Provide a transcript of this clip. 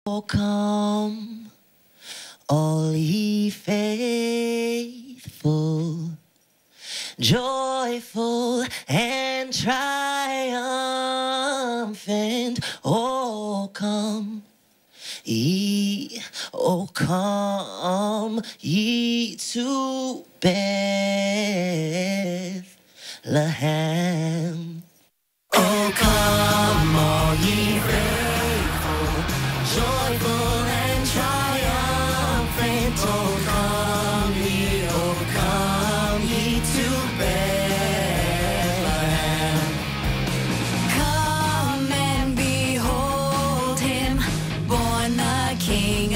Oh, come, all ye faithful, joyful and triumphant. Oh, come ye, oh, come ye to Bethlehem. Oh, come, all ye faithful, joyful and triumphant. Oh, come ye to Bethlehem. Come and behold him, born the King